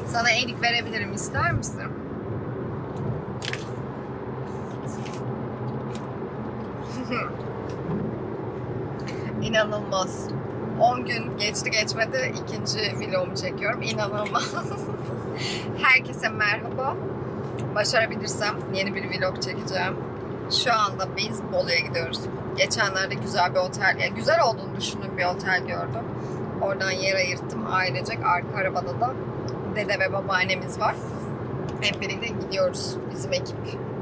Sana elik verebilirim, ister misin? İnanılmaz. 10 gün geçti geçmedi ikinci vlogumu çekiyorum. İnanılmaz. Herkese merhaba. Başarabilirsem yeni bir vlog çekeceğim. Şu anda biz Bolu'ya gidiyoruz. Geçenlerde güzel bir otel, yani güzel olduğunu düşündüğüm bir otel gördüm. Oradan yer ayırttım ailecek. Arka arabada da dede ve babaannemiz var. Hep birlikte gidiyoruz bizim ekip.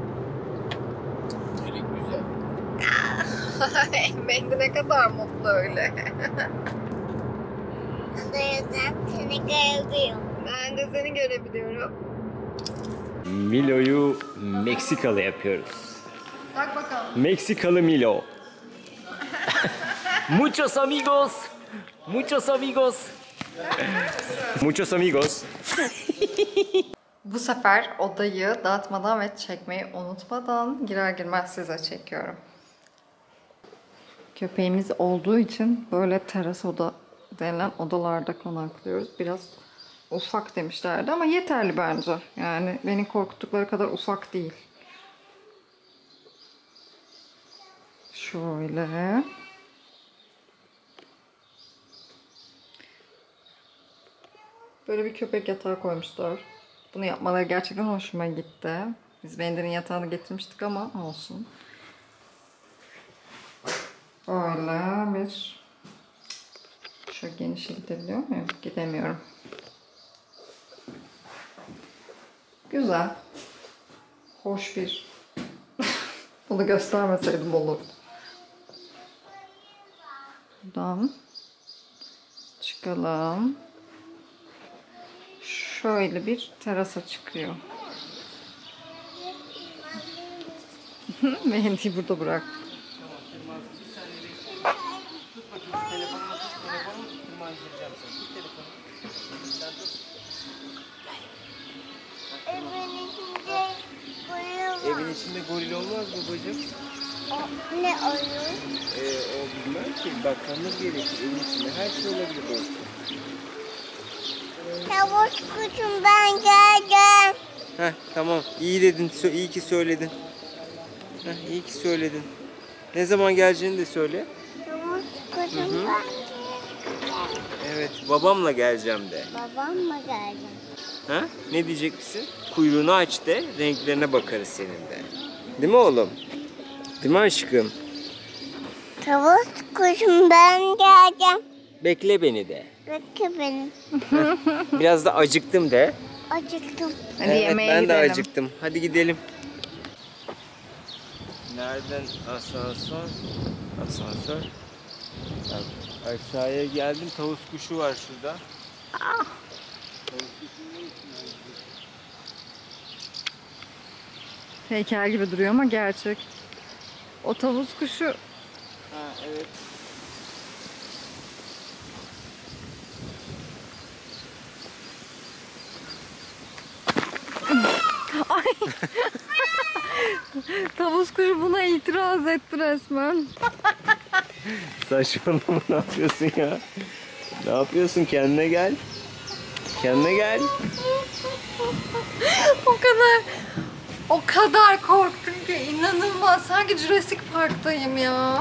Mehdi ne kadar mutlu öyle. Seni görebiliyorum. Ben de seni görebiliyorum. Milo'yu Meksikalı yapıyoruz. Tak bakalım. Meksikalı Milo. Muchos amigos. Muchos amigos. Muchos amigos. Bu sefer odayı dağıtmadan ve çekmeyi unutmadan girer girmez size çekiyorum. Köpeğimiz olduğu için böyle teras oda denilen odalarda konaklıyoruz. Biraz ufak demişlerdi ama yeterli bence. Yani beni korkuttukları kadar ufak değil. Şöyle. Böyle bir köpek yatağı koymuşlar. Bunu yapmaları gerçekten hoşuma gitti. Biz Bender'in yatağını getirmiştik ama olsun. Öyle bir... Şöyle genişe gidebiliyor muyum? Gidemiyorum. Güzel. Hoş bir... Bunu göstermeseydim olurdu. Buradan çıkalım. Şöyle bir terasa çıkıyor. Mehdi'yi burada bıraktık. Evin içinde goril olmaz babacığım. Ne olur? O bilmem ki bakmamız gerekir. Evin içinde her şey olabilir dostum. Tavuk kuşum ben geldim. Heh tamam. İyi dedin. İyi ki söyledin. Heh, iyi ki söyledin. Ne zaman geleceğini de söyle. Tavuk kuşum ben. Evet, babamla geleceğim de. Babamla geldim. Ha? Ne diyeceksin? Kuyruğunu aç de, renklerine bakarız senin de. Değil mi oğlum? Değil mi aşkım? Tavuk kuşum ben geldim. Bekle beni de. Bekle beni. Biraz da acıktım de. Acıktım. Hadi Evet, yemeğe ben gidelim. de acıktım. Hadi gidelim. Nereden asansör? Asansör. Bak, aşağıya geldim. Tavus kuşu var şurada. Heykel gibi duruyor ama gerçek. O tavus kuşu Ha evet. tavus kuşu buna itiraz etti resmen. Saçmalama, ne yapıyorsun ya? Ne yapıyorsun? Kendine gel. Kendine gel. O kadar korktum ki inanılmaz. Sanki Jurassic Park'tayım ya.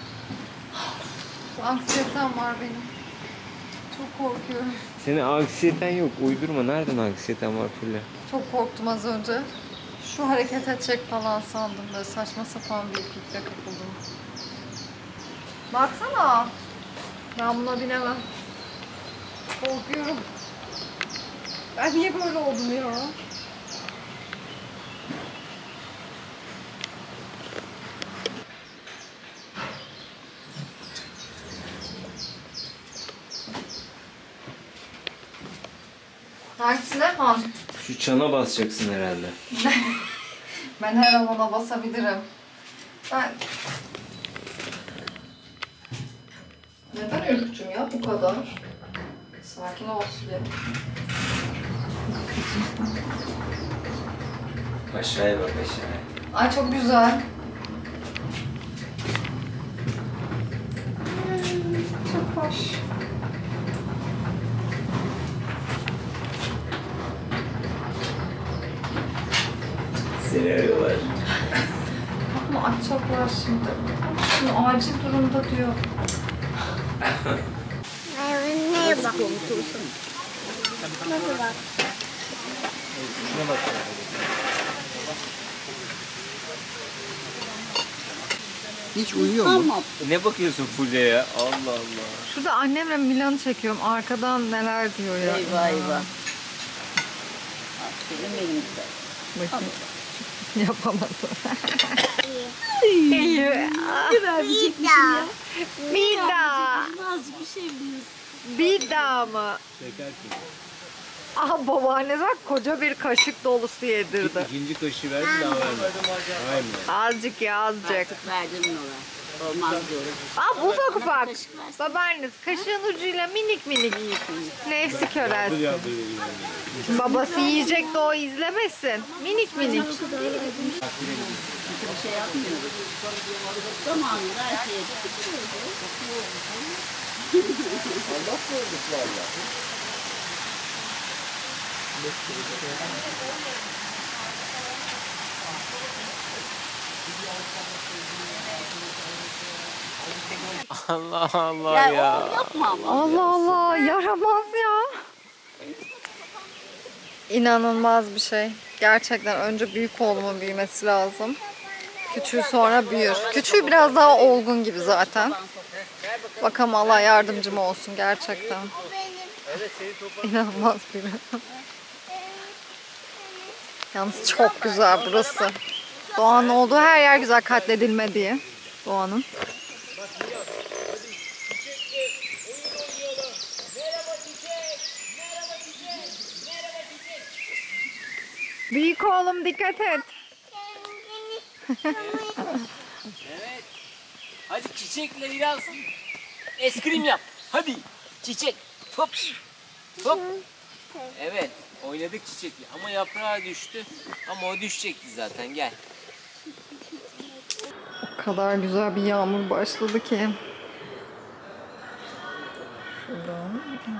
Anksiyetem var benim. Çok korkuyorum. Senin anksiyeten yok. Uydurma. Nereden anksiyeten var Fülle? Çok korktum az önce. Şu hareket edecek falan sandım. Böyle saçma sapan bir fikre kapıldım. Baksana. Ben buna binemem. Korkuyorum. Ben niye böyle oldum ya? Hangisine Han? Şu çana basacaksın herhalde. Ben her an ona basabilirim. Ben... Neden ürktüm ya bu kadar? Sakin ol Süleyman. Aşağıya bak, aşağıya. Ay çok güzel. Çok hoş. seni arıyorlar. Ama açacaklar şimdi. Şunu acil durumda diyor. Neye bak? Nasıl bak? Şuna bak. Hiç uyuyor mu? Ne bakıyorsun Fulya'ya? Allah Allah. Şurada annemle Milan'ı çekiyorum. Arkadan neler diyor ya. Eyvah eyvah. Aferin benim güzel. Bakayım. Yapamadım. Bir daha. Bir daha. Nazcık bir şey biliyorsun. Bir daha mı? Şeker ki. Aha babaannesi bak koca bir kaşık dolusu yedirdi. İkinci kaşığı verdim daha vermedim. Hayır mı? Azıcık ya azıcık. Artık verdim ona. Olmaz diyorum. Aa ufak ufak. Kaşık versin. Babaannesi kaşığın ucuyla minik minik. Nefsi körelsin. Ya Babası yiyecek de o izlemesin. Minik minik. Bir şey yapmıyoruz. Zamanında her şeye Allah koyduk valla. Allah Allah ya. ya. Oğlum yapma ama. Allah Allah yaramaz ya. İnanılmaz bir şey. Gerçekten önce büyük oğlumun büyümesi lazım. Küçüğü sonra büyür. Küçüğü biraz daha olgun gibi zaten. Bakalım Allah yardımcım olsun gerçekten. İnanılmaz biri. Yalnız çok güzel burası. Doğanın olduğu her yer güzel, katledilmediği. Doğanın. Büyük oğlum dikkat et. Evet. Hadi çiçekle biraz eskrim yap. Hadi çiçek. Hop. Hop. Evet. Oynadık çiçekle ama yaprağı düştü. Ama o düşecekti zaten. Gel. O kadar güzel bir yağmur başladı ki. Şuradan.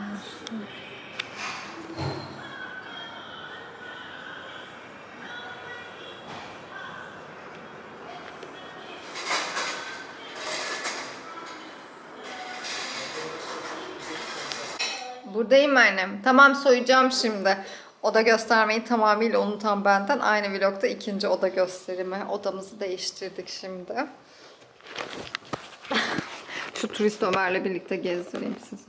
Buradayım annem. Tamam soyacağım şimdi. Oda göstermeyi tamamıyla unutan benden. Aynı vlogda ikinci oda gösterimi. Odamızı değiştirdik şimdi. Şu turist Ömer'le birlikte gezdireyim sizi.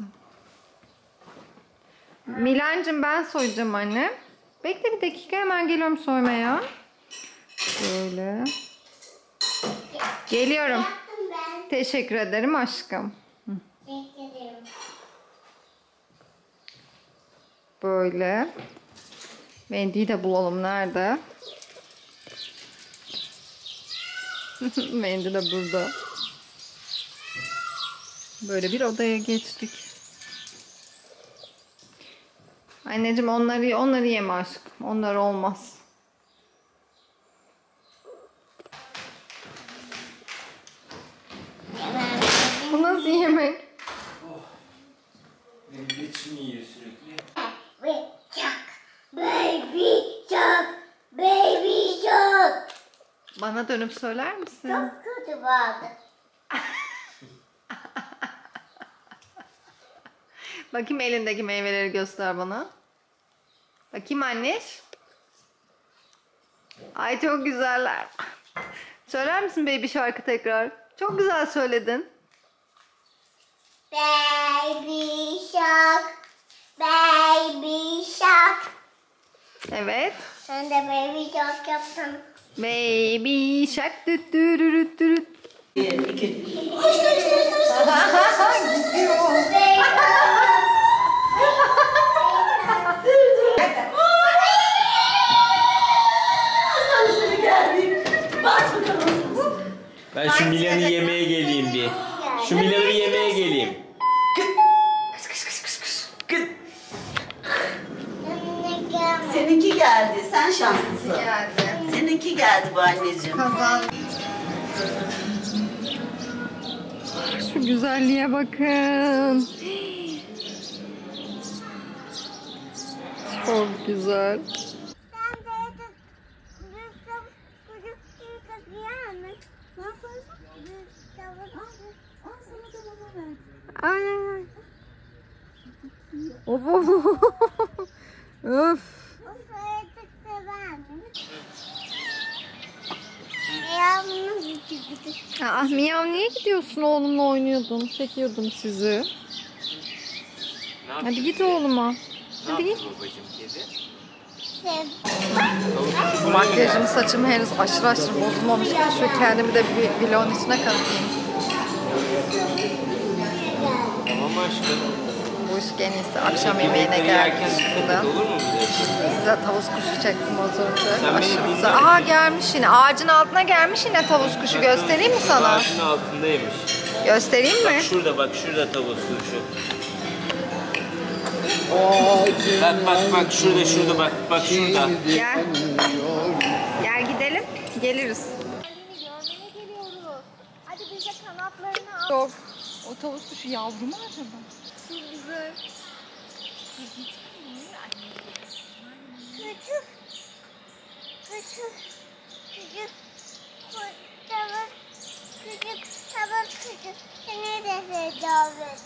Milancığım ben soyacağım anne. Bekle bir dakika hemen geliyorum soymaya. Böyle. Geliyorum. Teşekkür ederim aşkım. Böyle. Mendiyi de bulalım. Nerede? Mendi de burada. Böyle bir odaya geçtik. Anneciğim onları yeme aşkım. Onlar olmaz. Bu nasıl yemek? Benim içim yiyor sürekli. Baby shark, baby shark. Bana dönüp söyler misin? Çok kötü vardı. Bakayım elindeki meyveleri göster bana. Bakayım anneş. Ay çok güzeller. Söyler misin baby şarkı tekrar? Çok güzel söyledin. Baby shark, baby shark. Evet. Sen de baby shark yaptın. Baby shark düt dürürüt dürüt. Ben şu Milan'ı yemeye geleyim bir. Şu Milan'ı bir yemeye geleyim. Seninki geldi. Sen şanslısın. Geldi. Seninki geldi bu anneciğim. Kazan. Şu güzelliğe bakın. Çok güzel. Of of. Öf. Miyav niye gidiyorsun? Oğlumla oynuyordum. Çekiyordum sizi. Hadi git oğluma. Hadi git. Makyajım, saçım henüz aşırı bozulmamış. Şu kendimi de bir vlogun içine katayım. Tamam aşkım. Bu iş en iyisi. Akşam yemeğine geldik şurada. Olur mu bize? Size tavus kuşu çektim az önce. Aşırı güzel. Aha gelmiş yine. Ağacın altına gelmiş yine tavus kuşu. Göstereyim mi sana? Ağacın altındaymış. Göstereyim mi? Bak şurada tavus kuşu. Bak şurada bak şurada. Gel. Gel gidelim. Geliriz. Hadi bize kanatlarını al. Yok. O tavus kuşu yavru mu acaba? Çok güzel. Küçük. Seni de seveceğim.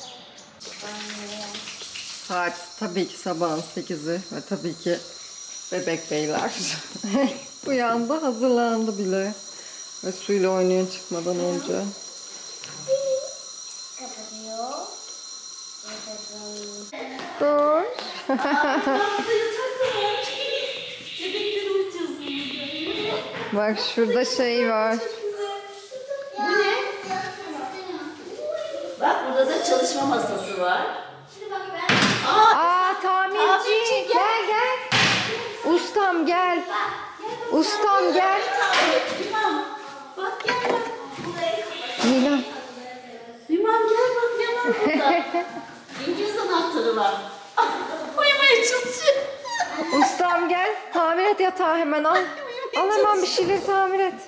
Saat tabii ki sabahın 8'i ve tabii ki bebek beyler uyandı, hazırlandı bile ve suyla oynuyor çıkmadan önce. Dur. Bak şurada şey var. Bak burada da çalışma masası var. Aa tamirci gel. Ustam gel. Ustam gel. Bak gel bak. Milan. Limam gel bak ne var burada. İngiliz anahtarı var. Uyumaya çalışıyor. Ustam gel. Tamir et yatağı hemen al. Al hemen bir şeyleri tamir et.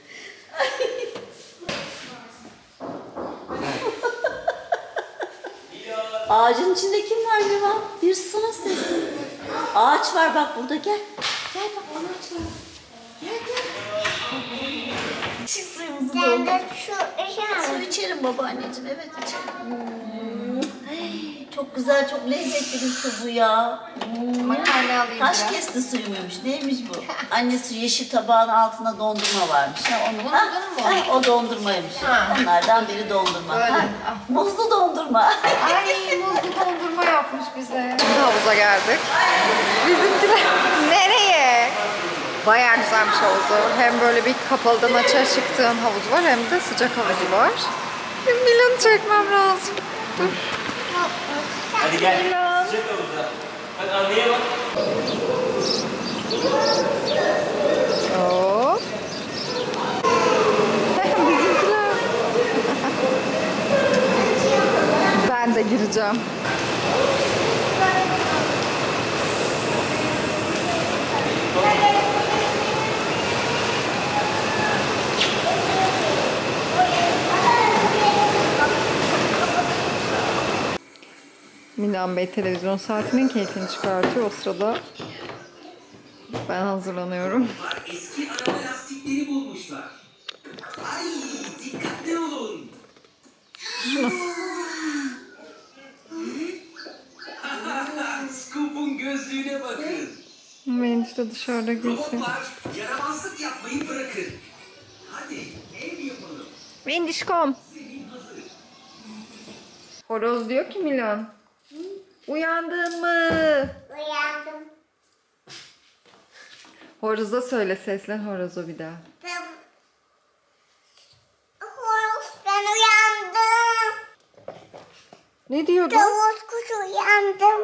Ağacın içinde kim var Limam? Bir sana sesli. Ağaç var bak burada gel. Gel bak ağaç var. Gel. Çık suyumuzu doldur. Su içerim babaanneciğim. Evet içerim. Çok güzel, çok lezzetli bir su bu ya. Makarna alayım Taş biraz. kesti suyuymuş. Neymiş bu? Annesi yeşil tabağın altında dondurma varmış. O dondurmaymış. Onlardan biri dondurma. Böyle. Muzlu dondurma. Ay muzlu dondurma yapmış bize. Şimdi havuza geldik. Bizimkiler nereye? Bayağı güzelmiş havuzu. Hem böyle bir kapalıdan açığa çıktığın havuz var hem de sıcak havuzu var. Milan'ı çekmem lazım. Dur. Hadi gel. Milan. Sıcak havuza. Hadi anneye bak. Hop. Bizimkiler. Ben de gireceğim. Milan Bey televizyon saatinin keyfini çıkartıyor. O sırada ben hazırlanıyorum. Eski araba lastikleri bulmuşlar. Ay dikkatli olun. Scoop'un gözlüğüne bakın. Ben işte dışarıda geziyor. Robotlar yaramazlık yapmayı bırakın. Hadi ev yapalım. Mendişkom. Horoz diyor ki Milan. Uyandın mı? Uyandım. Horoza söyle, seslen horoza bir daha. Horoz ben uyandım. Ne diyordun? Tavus kuş uyandım.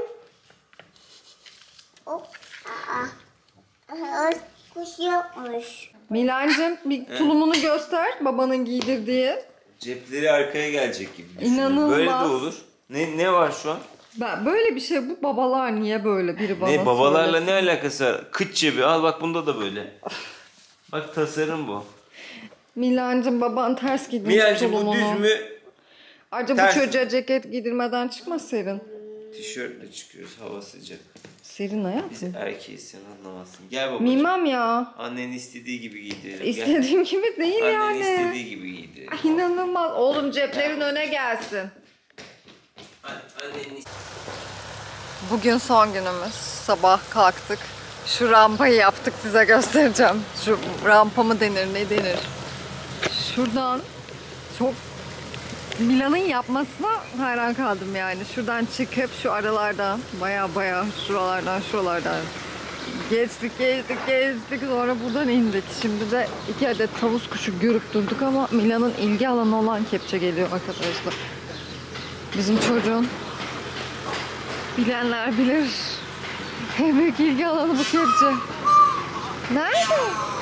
Horoz kuş yokmuş. Milancığım bir tulumunu göster babanın giydirdiği. Cepleri arkaya gelecek gibi düşünüyorum. İnanılmaz. Böyle de olur. Ne var şu an? Ben böyle bir şey, bu babalar niye böyle, biri bana Ne babalarla söylesin. ne alakası var? Kıç cebi. Al bak bunda da böyle. Bak tasarım bu. Milancığım baban ters giydirmiş Milancığım bu tulumunu. düz mü? Ayrıca Ters. bu çocuğa ceket giydirmeden çıkma Serin. Tişörtle çıkıyoruz, hava sıcak. Serin hayatım. Biz erkeğiz, sen anlamazsın. Gel babacığım. Mimam ya. Annenin istediği gibi giydirelim. Gel. İstediğim gibi değil Annenin yani. istediği gibi giydirelim. Ay, İnanılmaz. Oğlum ceplerin öne gelsin. Annenin Bugün son günümüz. Sabah kalktık. Şu rampayı yaptık, size göstereceğim. Şu rampa mı denir, ne denir? Şuradan çok Milan'ın yapmasına hayran kaldım yani. Şuradan çıkıp şu aralardan baya şuralardan geçtik sonra buradan indik. Şimdi de 2 adet tavus kuşu görüp durduk ama Milan'ın ilgi alanı olan kepçe geliyor arkadaşlar. Bizim çocuğun, bilenler bilir, en büyük ilgi alanı bu kepçe. Nerede?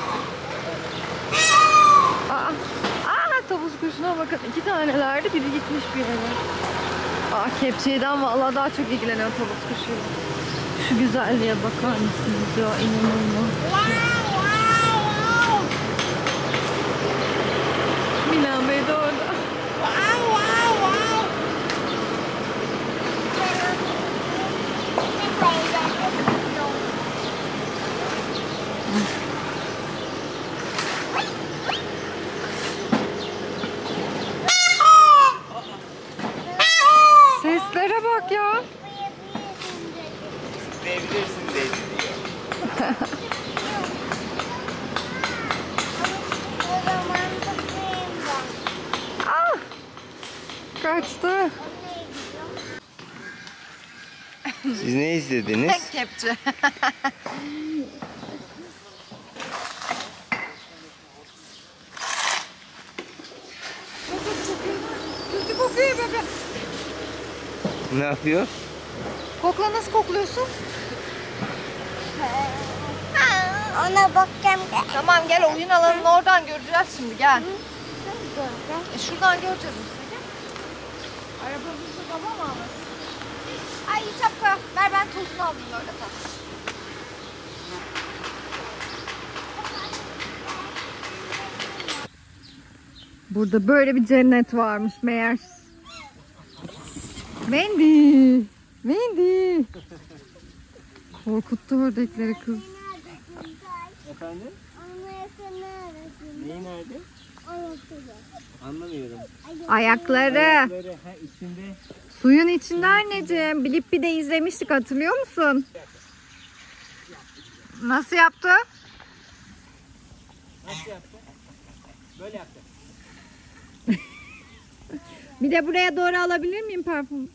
Tavus kuşuna bakın, 2 tanelerdi, biri gitmiş bir yere. Kepçeyden vallahi daha çok ilgileniyor tavus kuşuyla. Şu güzelliğe bakar mısınız ya, inanılmaz. Milan Bey de orada. Seslere bak ya. Zıplayabilirsin dedi diyor. Kaçtı. Siz ne izlediniz? Kepçe. Kötü kokuyor bebe. Ne yapıyor? Kokla, nasıl kokluyorsun? Ona bakacağım. Tamam gel, oyun alanını oradan göreceğiz şimdi, gel. Şuradan göreceğiz işte, gel. Arabamızda tamam mı? Ay şapka ver, ben tozunu alayım öyle tabii. Burada böyle bir cennet varmış meğer. Mandy. Korkuttu ördekleri kız. Efendim? Neyi nerede? Anlamıyorum. Ayakları. İçinde. Suyun içinde anneciğim. Blippi de izlemiştik, hatırlıyor musun? Nasıl yaptı? Nasıl yaptı? Böyle yaptı. Bir de buraya doğru alabilir miyim parfüm?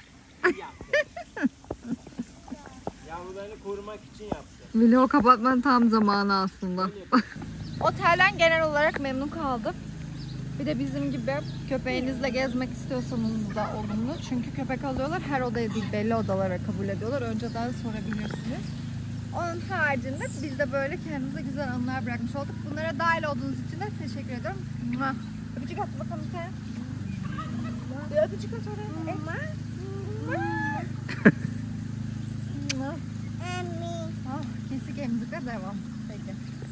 Yavrularını korumak için yaptı. Vlogu kapatmanın tam zamanı aslında. Otelden genel olarak memnun kaldım. Bir de bizim gibi köpeğinizle gezmek istiyorsanız da olumlu. Çünkü köpek alıyorlar, her odaya değil belli odalara kabul ediyorlar. Önceden sorabilirsiniz. Onun haricinde biz de böyle kendimize güzel anılar bırakmış olduk. Bunlara dahil olduğunuz için de teşekkür ediyorum. Öpücük at bakalım bir kere. Bir öpücük at oraya. Kesik emzikle devam.